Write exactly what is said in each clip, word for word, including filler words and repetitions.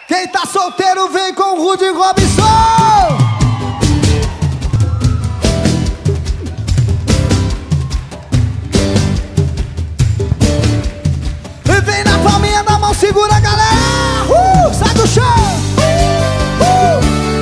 Quem tá solteiro vem com o Rudy Robinson. E vem na palminha da mão, segura a galera. Uh, sai do chão. Uh.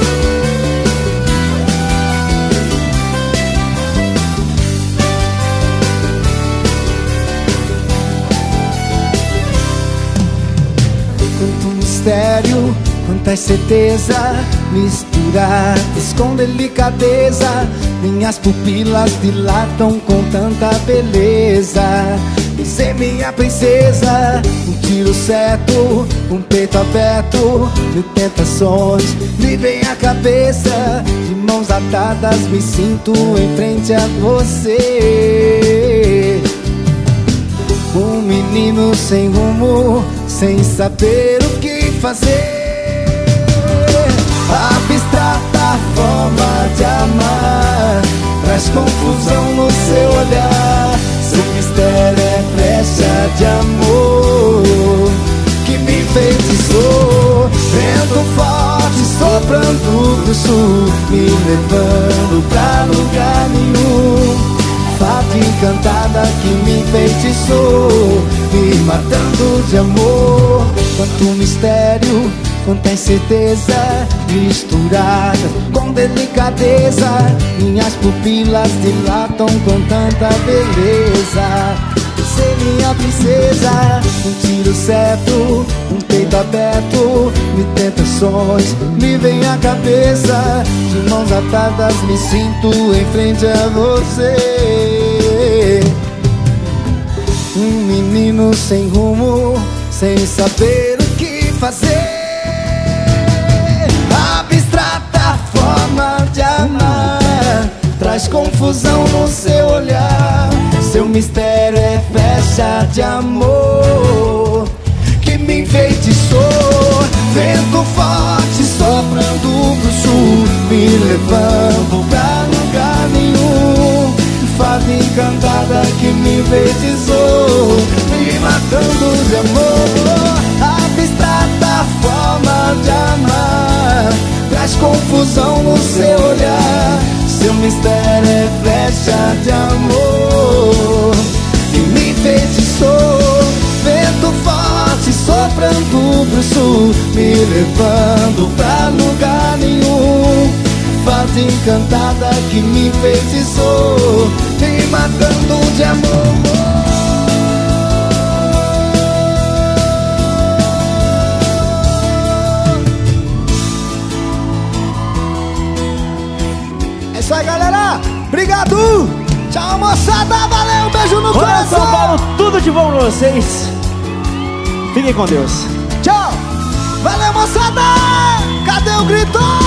Quanto mistério, quanta certeza, misturadas com delicadeza. Minhas pupilas dilatam com tanta beleza. Você, minha princesa, um tiro certo, um peito aberto, mil tentações me vem à cabeça. De mãos atadas me sinto em frente a você. Um menino sem rumo, sem saber o que fazer. Abstrata forma de amar traz confusão no seu olhar. Seu mistério é flecha de amor que me enfeitiçou. Vento forte soprando do sul, me levando pra lugar nenhum. Fada encantada que me enfeitiçou, me matando de amor. Quanto mistério, quanta incerteza, misturada com delicadeza. Minhas pupilas dilatam com tanta beleza. Você, minha princesa, um tiro certo, um peito aberto, mil tentações me vem à cabeça. De mãos atadas me sinto em frente a você. Um menino sem rumo, sem saber o que fazer. Abstrata forma de amar traz confusão no seu olhar. Seu mistério é flecha de amor que me enfeitiçou. Vento forte soprando do sul, me levando pra lugar nenhum. Fada encantada que me enfeitiçou, me matando de amor. Abstrata forma de amar traz confusão no seu olhar. Seu mistério é flecha de amor que me enfeitiçou. Vento forte soprando pro sul, me levando pra lugar nenhum. Fada encantada que me enfeitiçou, me matando de amor. É isso aí, galera. Obrigado. Tchau, moçada. Valeu. Um beijo no coração. São Paulo, tudo de bom pra vocês. Fiquem com Deus. Tchau. Valeu, moçada. Cadê o grito?